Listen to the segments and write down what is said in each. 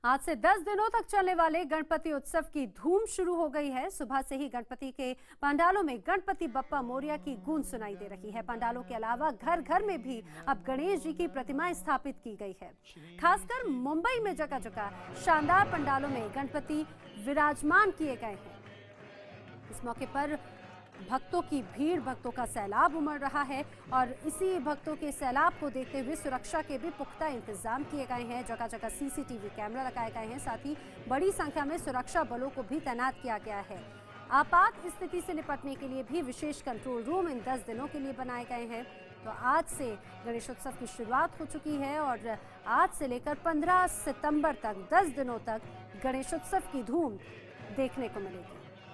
आज से 10 दिनों तक चलने वाले गणपति उत्सव की धूम शुरू हो गई है। सुबह से ही गणपति के पंडालों में गणपति बप्पा मोरिया की गूंज सुनाई दे रही है। पंडालों के अलावा घर घर में भी अब गणेश जी की प्रतिमाएं स्थापित की गई है। खासकर मुंबई में जगह जगह शानदार पंडालों में गणपति विराजमान किए गए हैं। इस मौके पर भक्तों की भीड़, भक्तों का सैलाब उमड़ रहा है और इसी भक्तों के सैलाब को देखते हुए सुरक्षा के भी पुख्ता इंतजाम किए गए हैं। जगह जगह सीसीटीवी कैमरा लगाए गए हैं। साथ ही बड़ी संख्या में सुरक्षा बलों को भी तैनात किया गया है। आपात स्थिति से निपटने के लिए भी विशेष कंट्रोल रूम इन 10 दिनों के लिए बनाए गए हैं। तो आज से गणेशोत्सव की शुरुआत हो चुकी है और आज से लेकर 15 सितंबर तक 10 दिनों तक गणेशोत्सव की धूम देखने को मिलेगी।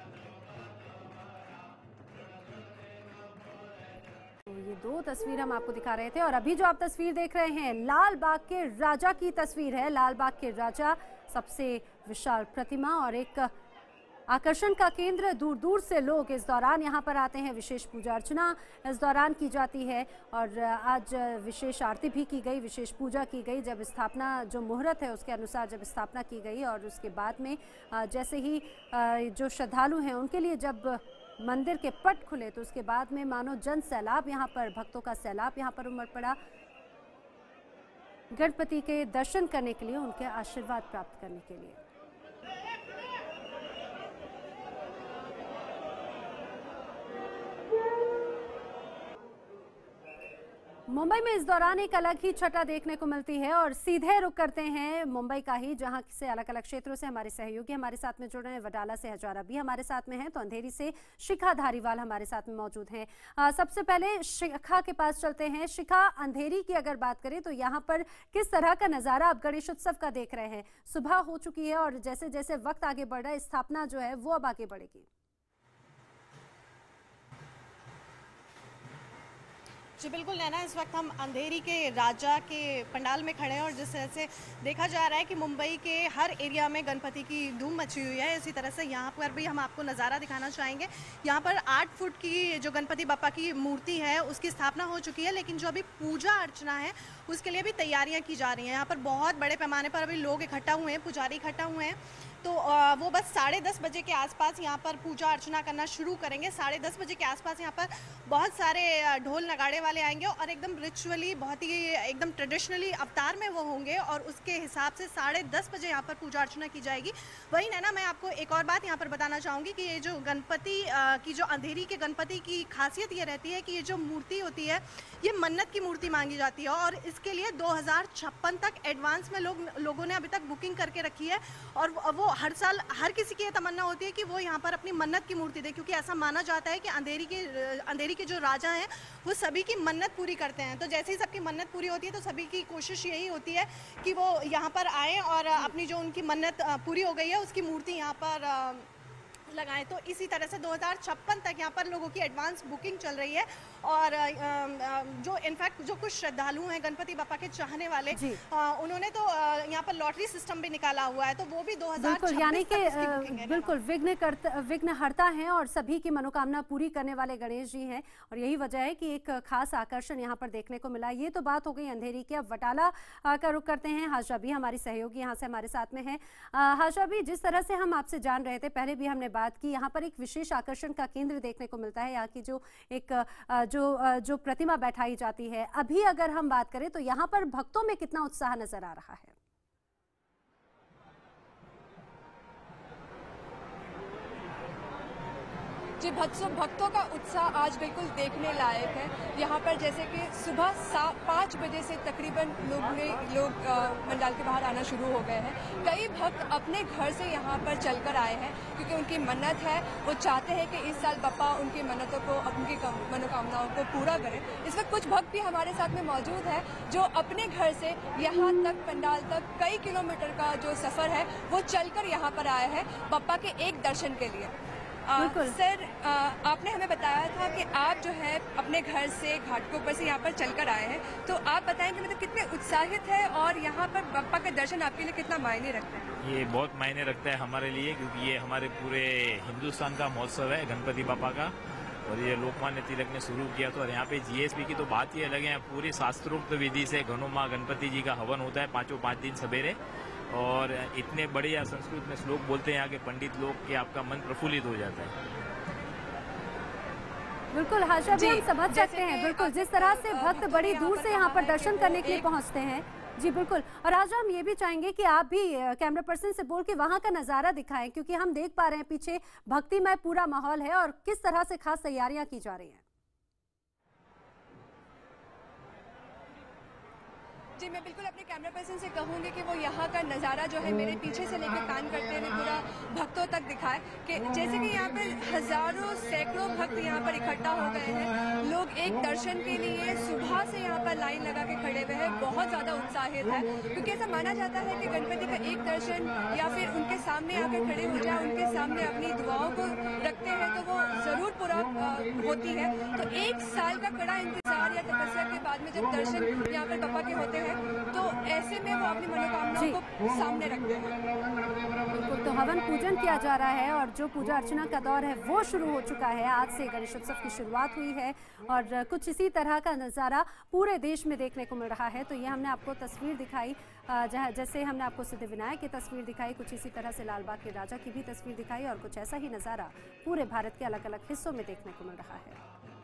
तो ये दो तस्वीर हम आपको दिखा रहे थे और अभी जो आप तस्वीर देख रहे हैं लाल बाग के राजा की तस्वीर है। लाल बाग के राजा सबसे विशाल प्रतिमा और एक आकर्षण का केंद्र। दूर दूर से लोग इस दौरान यहाँ पर आते हैं। विशेष पूजा अर्चना इस दौरान की जाती है और आज विशेष आरती भी की गई, विशेष पूजा की गई। जब स्थापना जो मुहूर्त है उसके अनुसार जब स्थापना की गई और उसके बाद में जैसे ही जो श्रद्धालु हैं उनके लिए जब मंदिर के पट खुले तो उसके बाद में मानो जन सैलाब यहाँ पर, भक्तों का सैलाब यहाँ पर उमड़ पड़ा गणपति के दर्शन करने के लिए, उनके आशीर्वाद प्राप्त करने के लिए। मुंबई में इस दौरान एक अलग ही छटा देखने को मिलती है और सीधे रुक करते हैं मुंबई का ही, जहां से अलग अलग क्षेत्रों से हमारे सहयोगी हमारे साथ में जुड़ रहे हैं। वडाला से हजारा भी हमारे साथ में हैं, तो अंधेरी से शिखा धारीवाल हमारे साथ में मौजूद हैं। सबसे पहले शिखा के पास चलते हैं। शिखा, अंधेरी की अगर बात करें तो यहाँ पर किस तरह का नजारा आप गणेशोत्सव का देख रहे हैं? सुबह हो चुकी है और जैसे जैसे वक्त आगे बढ़ रहा है स्थापना जो है वो अब आगे बढ़ेगी। जी बिल्कुल नैना, इस वक्त हम अंधेरी के राजा के पंडाल में खड़े हैं और जिस तरह से देखा जा रहा है कि मुंबई के हर एरिया में गणपति की धूम मची हुई है, इसी तरह से यहाँ पर भी हम आपको नज़ारा दिखाना चाहेंगे। यहाँ पर 8 फुट की जो गणपति बप्पा की मूर्ति है उसकी स्थापना हो चुकी है, लेकिन जो अभी पूजा अर्चना है उसके लिए भी तैयारियाँ की जा रही हैं। यहाँ पर बहुत बड़े पैमाने पर अभी लोग इकट्ठा हुए हैं, पुजारी इकट्ठा हुए हैं। तो वो बस 10:30 बजे के आसपास यहाँ पर पूजा अर्चना करना शुरू करेंगे। 10:30 बजे के आसपास यहाँ पर बहुत सारे ढोल नगाड़े वाले आएंगे और एकदम रिचुअली, बहुत ही एकदम ट्रेडिशनली अवतार में वो होंगे और उसके हिसाब से 10:30 बजे यहाँ पर पूजा अर्चना की जाएगी। वही नैना, मैं आपको एक और बात यहाँ पर बताना चाहूँगी कि ये जो गणपति की जो अंधेरी के गणपति की खासियत ये रहती है कि ये जो मूर्ति होती है ये मन्नत की मूर्ति मांगी जाती है और इसके लिए 2056 तक एडवांस में लोगों ने अभी तक बुकिंग करके रखी है और वो हर साल हर किसी की ये तमन्ना होती है कि वो यहाँ पर अपनी मन्नत की मूर्ति दे, क्योंकि ऐसा माना जाता है कि अंधेरी के जो राजा हैं वो सभी की मन्नत पूरी करते हैं। तो जैसे ही सबकी मन्नत पूरी होती है तो सभी की कोशिश यही होती है कि वो यहाँ पर आए और अपनी जो उनकी मन्नत पूरी हो गई है उसकी मूर्ति यहाँ पर लगाएं। तो इसी तरह से 2056 तक यहाँ पर लोगों की एडवांस बुकिंग चल रही है और जो इनफैक्ट जो कुछ श्रद्धालु हैं गणपति बप्पा के चाहने वाले, उन्होंने तो यहाँ पर लॉटरी सिस्टम भी निकाला हुआ है, तो वो भी 2026 यानी कि बिल्कुल विघ्नहर्ता हैं और सभी की मनोकामना पूरी करने वाले गणेश जी हैं और यही वजह है कि एक खास आकर्षण यहाँ पर देखने को मिला। ये तो बात हो गई अंधेरी की। अब वटाला का रुख करते हैं। हाशा भी हमारी सहयोगी यहाँ से हमारे साथ में है। हाशा भी, जिस तरह से हम आपसे जान रहे थे, पहले भी हमने बात की, यहाँ पर एक विशेष आकर्षण का केंद्र देखने को मिलता है। यहाँ की जो एक जो प्रतिमा बैठाई जाती है, अभी अगर हम बात करें तो यहाँ पर भक्तों में कितना उत्साह नजर आ रहा है? जी, भक्तों का उत्साह आज बिल्कुल देखने लायक है। यहाँ पर जैसे कि सुबह 5 बजे से तकरीबन लोग पंडाल के बाहर आना शुरू हो गए हैं। कई भक्त अपने घर से यहाँ पर चलकर आए हैं क्योंकि उनकी मन्नत है, वो चाहते हैं कि इस साल बप्पा उनकी मन्नतों को, उनकी मनोकामनाओं को पूरा करें। इस वक्त कुछ भक्त भी हमारे साथ में मौजूद हैं जो अपने घर से यहाँ तक पंडाल तक कई किलोमीटर का जो सफ़र है वो चलकर यहाँ पर आए हैं बप्पा के एक दर्शन के लिए। सर, आपने हमें बताया था कि आप जो है अपने घर से घाट के ऊपर से यहाँ पर चलकर आए हैं, तो आप बताएंगे मतलब कितने उत्साहित है और यहाँ पर बप्पा का दर्शन आपके लिए कितना मायने रखता है? ये बहुत मायने रखता है हमारे लिए, क्योंकि ये हमारे पूरे हिंदुस्तान का महोत्सव है गणपति बप्पा का और ये लोकमान्य तिलक ने शुरू किया था। और यहाँ पे जीएसबी की तो बात ही अलग है। पूरी शास्त्रोक्त विधि से घनुमा गणपति जी का हवन होता है 5 दिन सवेरे और इतने बड़े या संस्कृत में श्लोक बोलते हैं यहाँ के पंडित लोग कि आपका मन प्रफुल्लित हो जाता है। बिल्कुल हाशा भी हम समझ सकते हैं, बिल्कुल जिस तरह से भक्त बड़ी दूर से यहाँ पर दर्शन करने के लिए पहुँचते हैं। जी बिल्कुल, और आज हम ये भी चाहेंगे कि आप भी कैमरा पर्सन से बोल के वहाँ का नज़ारा दिखाएं, क्योंकि हम देख पा रहे हैं पीछे भक्तिमय पूरा माहौल है और किस तरह से खास तैयारियां की जा रही हैं। जी मैं बिल्कुल अपने कैमरा पर्सन से कहूँगी कि वो यहाँ का नज़ारा जो है मेरे पीछे से लेकर कान करते हुए पूरा भक्तों तक दिखाए, कि जैसे कि यहाँ पर हजारों सैकड़ों भक्त यहाँ पर इकट्ठा हो गए हैं। लोग एक दर्शन के लिए सुबह से यहाँ पर लाइन लगा के खड़े हुए हैं, बहुत ज़्यादा उत्साहित है, क्योंकि ऐसा माना जाता है कि गणपति का एक दर्शन या फिर उनके सामने आकर खड़े हो जाए, उनके सामने अपनी दुआओं को रखते हैं तो वो ज़रूर पूरा होती है। तो एक साल का कड़ा इंतजार या तपस्या के बाद में जब दर्शन यहाँ पर बप्पा के होते हैं तो ऐसे में वो अपनी मनोकामनाओं को सामने रखते हैं। बिल्कुल, तो हवन पूजन किया जा रहा है और जो पूजा अर्चना का दौर है वो शुरू हो चुका है। आज से गणेश उत्सव की शुरुआत हुई है और कुछ इसी तरह का नज़ारा पूरे देश में देखने को मिल रहा है। तो ये हमने आपको तस्वीर दिखाई, जैसे हमने आपको सिद्धिविनायक की तस्वीर दिखाई, कुछ इसी तरह से लाल बाग के राजा की भी तस्वीर दिखाई और कुछ ऐसा ही नज़ारा पूरे भारत के अलग अलग हिस्सों में देखने को मिल रहा है।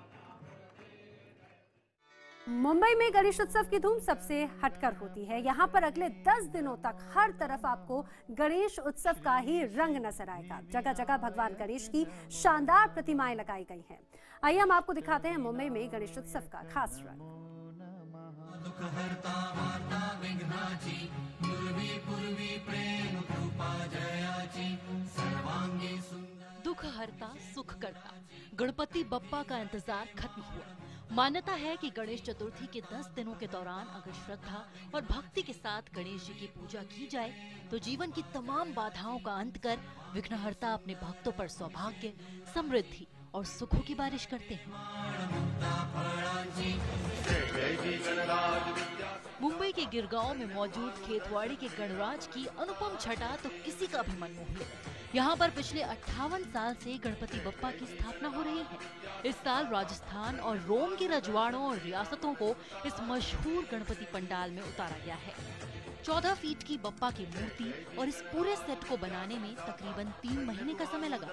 मुंबई में गणेश उत्सव की धूम सबसे हटकर होती है। यहाँ पर अगले 10 दिनों तक हर तरफ आपको गणेश उत्सव का ही रंग नजर आएगा। जगह जगह भगवान गणेश की शानदार प्रतिमाएं लगाई गई हैं। आइए हम आपको दिखाते हैं मुंबई में गणेश उत्सव का खास रंग। दुख हरता सुख करता गणपति बप्पा का इंतजार खत्म हुआ। मान्यता है कि गणेश चतुर्थी के 10 दिनों के दौरान अगर श्रद्धा और भक्ति के साथ गणेश जी की पूजा की जाए तो जीवन की तमाम बाधाओं का अंत कर विघ्नहर्ता अपने भक्तों पर सौभाग्य, समृद्धि और सुखों की बारिश करते हैं। मुंबई के गिरगांव में मौजूद खेतवाड़ी के गणराज की अनुपम छटा तो किसी का भी मन मोह ले। यहाँ पर पिछले 58 साल से गणपति बप्पा की स्थापना हो रही है। इस साल राजस्थान और रोम के रजवाड़ों और रियासतों को इस मशहूर गणपति पंडाल में उतारा गया है। 14 फीट की बप्पा की मूर्ति और इस पूरे सेट को बनाने में तकरीबन 3 महीने का समय लगा।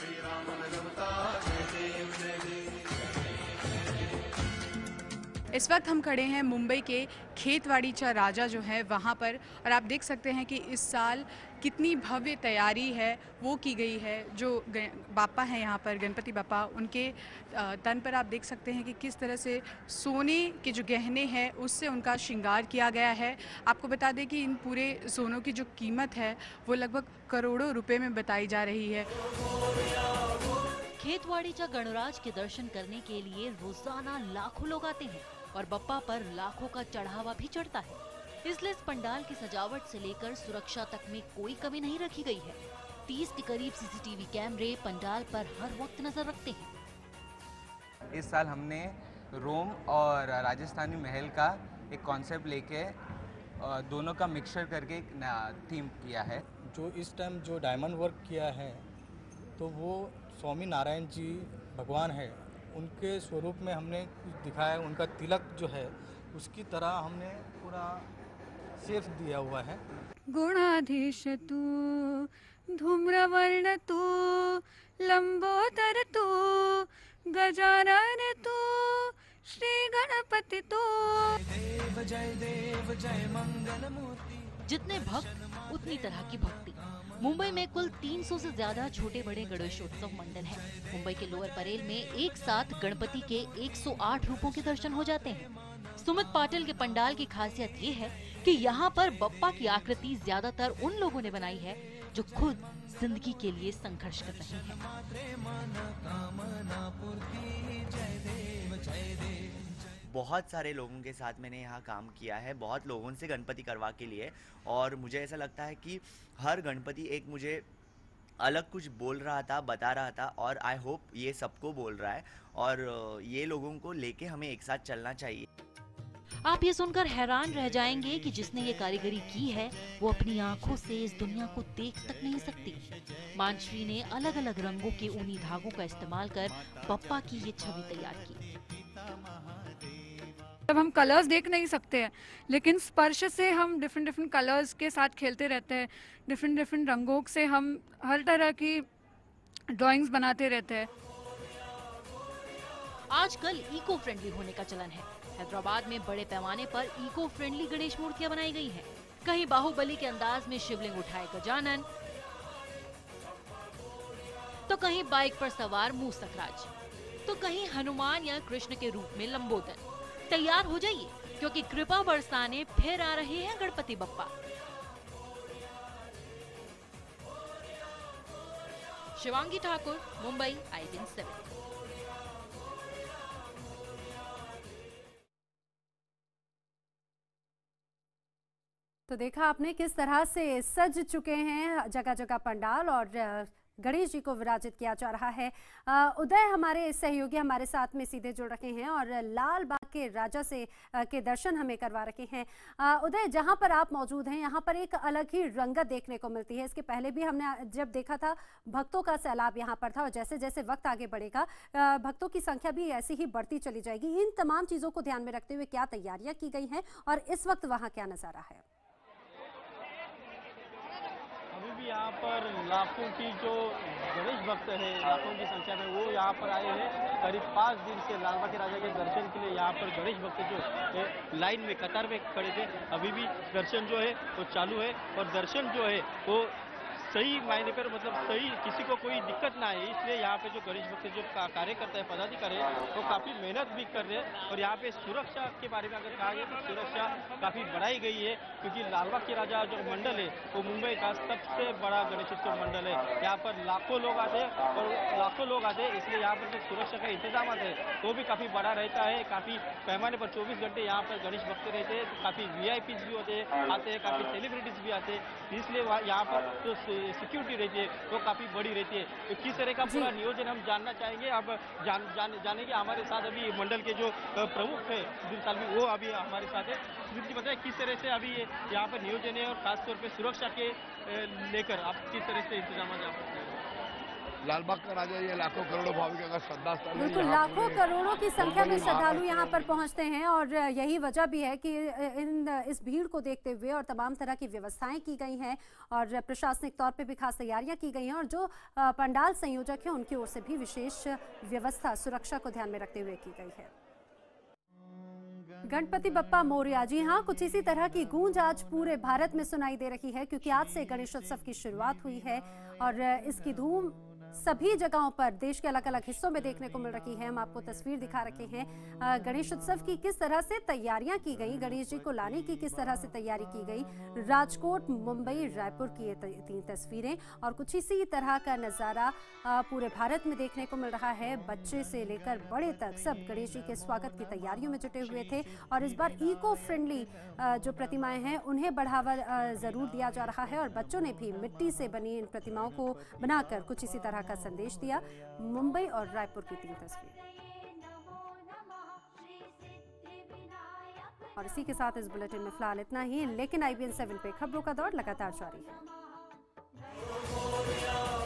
इस वक्त हम खड़े हैं मुंबई के खेतवाड़ीचा राजा जो है वहाँ पर, और आप देख सकते हैं कि इस साल कितनी भव्य तैयारी है वो की गई है। जो बापा हैं यहाँ पर, गणपति बापा, उनके तन पर आप देख सकते हैं कि किस तरह से सोने के जो गहने हैं उससे उनका श्रृंगार किया गया है। आपको बता दें कि इन पूरे सोनों की जो कीमत है वो लगभग करोड़ों रुपए में बताई जा रही है। खेतवाड़ीचा गणराज के दर्शन करने के लिए रोजाना लाखों लोग आते हैं और बप्पा पर लाखों का चढ़ावा भी चढ़ता है। इसलिए इस पंडाल की सजावट से लेकर सुरक्षा तक में कोई कमी नहीं रखी गई है। 30 के करीब सीसीटीवी कैमरे पंडाल पर हर वक्त नजर रखते हैं। इस साल हमने रोम और राजस्थानी महल का एक कॉन्सेप्ट लेके दोनों का मिक्सचर करके एक थीम किया है। जो इस टाइम जो डायमंड वर्क किया है तो वो स्वामी नारायण जी भगवान है, उनके स्वरूप में हमने कुछ दिखाया। उनका तिलक जो है उसकी तरह हमने पूरा शेप दिया हुआ है। गुणाधीश तू, धूम्रवर्ण तू, लंबोदर तू, गजानन तू, श्री गणपति तू। देव जय मंगल मूर्ति। जितने भक्त उतनी तरह की भक्ति। मुंबई में कुल 300 से ज्यादा छोटे बड़े गणेशोत्सव मंडल हैं। मुंबई के लोअर परेल में एक साथ गणपति के 108 रूपों के दर्शन हो जाते हैं। सुमित पाटिल के पंडाल की खासियत ये है कि यहाँ पर बप्पा की आकृति ज्यादातर उन लोगों ने बनाई है जो खुद जिंदगी के लिए संघर्ष कर रहे हैं। बहुत सारे लोगों के साथ मैंने यहाँ काम किया है, बहुत लोगों से गणपति करवा के लिए, और मुझे ऐसा लगता है कि हर गणपति एक मुझे अलग कुछ बोल रहा था, बता रहा था, और आई होप ये सबको बोल रहा है और ये लोगों को लेके हमें एक साथ चलना चाहिए। आप ये सुनकर हैरान रह जाएंगे कि जिसने ये कारीगरी की है वो अपनी आंखों से इस दुनिया को देख तक नहीं सकती। मानश्री ने अलग अलग रंगों के ऊनी धागों का इस्तेमाल कर बप्पा की ये छवि तैयार की। अब हम कलर्स देख नहीं सकते हैं, लेकिन स्पर्श से हम डिफरेंट कलर्स के साथ खेलते रहते हैं। डिफरेंट रंगों से हम हर तरह की ड्राइंग्स बनाते रहते हैं। आजकल इको फ्रेंडली होने का चलन है। हैदराबाद में बड़े पैमाने पर इको फ्रेंडली गणेश मूर्तियां बनाई गई हैं। कहीं बाहुबली के अंदाज में शिवलिंग उठाए गजानन, तो कहीं बाइक पर सवार मूसकराज, तो कहीं हनुमान या कृष्ण के रूप में लंबोदर। तैयार हो जाइए, क्योंकि कृपा बरसाने फिर आ रहे हैं गणपति बप्पा। शिवांगी ठाकुर, मुंबई, IBN 7। तो देखा आपने किस तरह से सज चुके हैं जगह जगह पंडाल और गणेश जी को विराजित किया जा रहा है। उदय हमारे सहयोगी हमारे साथ में सीधे जुड़ रखे हैं और लाल बाग के राजा से के दर्शन हमें करवा रखे हैं। उदय, जहां पर आप मौजूद हैं यहाँ पर एक अलग ही रंगत देखने को मिलती है। इसके पहले भी हमने जब देखा था भक्तों का सैलाब यहाँ पर था और जैसे जैसे वक्त आगे बढ़ेगा भक्तों की संख्या भी ऐसी ही बढ़ती चली जाएगी। इन तमाम चीज़ों को ध्यान में रखते हुए क्या तैयारियाँ की गई हैं और इस वक्त वहाँ क्या नज़ारा है? अभी भी यहाँ पर लाखों की जो गणेश भक्त है, लाखों की संख्या में वो यहाँ पर आए हैं। करीब 5 दिन से लालबाग के राजा के दर्शन के लिए यहाँ पर गणेश भक्त जो है लाइन में कतार में खड़े थे। अभी भी दर्शन जो है वो चालू है और दर्शन जो है वो सही मायने पर मतलब सही किसी को कोई दिक्कत ना है, इसलिए यहाँ पे जो गणेश भक्त जो कार्य करता है पदाधिकारी वो काफ़ी मेहनत भी कर रहे हैं। और यहाँ पे सुरक्षा के बारे में अगर कहा जाए तो सुरक्षा काफ़ी बढ़ाई गई है, क्योंकि लालबाग के राजा जो मंडल है वो मुंबई का सबसे बड़ा गणेशोत्सव मंडल है। यहाँ पर लाखों लोग आते हैं और लाखों लोग आते हैं, इसलिए यहाँ पर जो सुरक्षा का इंतजाम है वो भी काफ़ी बड़ा रहता है। काफ़ी पैमाने पर 24 घंटे यहाँ पर गणेश भक्त रहते हैं। काफ़ी VIPs भी होते हैं, आते हैं, काफ़ी सेलिब्रिटीज भी आते हैं, इसलिए यहाँ पर जो सिक्योरिटी रहती है वो काफ़ी बड़ी रहती है। तो किस तरह का पूरा नियोजन हम जानना चाहेंगे। अब जानेंगे हमारे साथ अभी मंडल के जो प्रमुख है सुधीर सालवी, वो अभी हमारे साथ है। सुधीर जी बताएं किस तरह से अभी यहाँ पर नियोजन है और खासतौर पर सुरक्षा के लेकर आप किस तरह से इंतजाम है? लालबाग का राजा ये लाखों करोड़ों भाविकों का श्रद्धा स्थल है। बिल्कुल, लाखों करोड़ों की संख्या में श्रद्धालु यहाँ पर पहुँचते हैं और यही वजह भी है कि इस भीड़ को देखते हुए और तमाम तरह की व्यवस्थाएं की गई हैं और प्रशासनिक तौर पे भी खास तैयारियां की गई हैं और जो पंडाल संयोजक हैं उनकी ओर से भी विशेष व्यवस्था सुरक्षा को ध्यान में रखते हुए की गई है। गणपति बप्पा मोरया, जी हाँ, कुछ इसी तरह की गूंज आज पूरे भारत में सुनाई दे रही है, क्योंकि आज से गणेशोत्सव की शुरुआत हुई है और इसकी धूम सभी जगहों पर देश के अलग अलग हिस्सों में देखने को मिल रही है। हम आपको तस्वीर दिखा रखे हैं गणेश उत्सव की, किस तरह से तैयारियां की गई, गणेश जी को लाने की किस तरह से तैयारी की गई। राजकोट, मुंबई, रायपुर की ये 3 तस्वीरें और कुछ इसी तरह का नज़ारा पूरे भारत में देखने को मिल रहा है। बच्चे से लेकर बड़े तक सब गणेश जी के स्वागत की तैयारियों में जुटे हुए थे और इस बार इको फ्रेंडली जो प्रतिमाएं हैं उन्हें बढ़ावा ज़रूर दिया जा रहा है और बच्चों ने भी मिट्टी से बनी इन प्रतिमाओं को बनाकर कुछ इसी तरह का संदेश दिया। मुंबई और रायपुर की 3 तस्वीरें। और इसी के साथ इस बुलेटिन में फिलहाल इतना ही, लेकिन IBN 7 पे खबरों का दौर लगातार जारी है।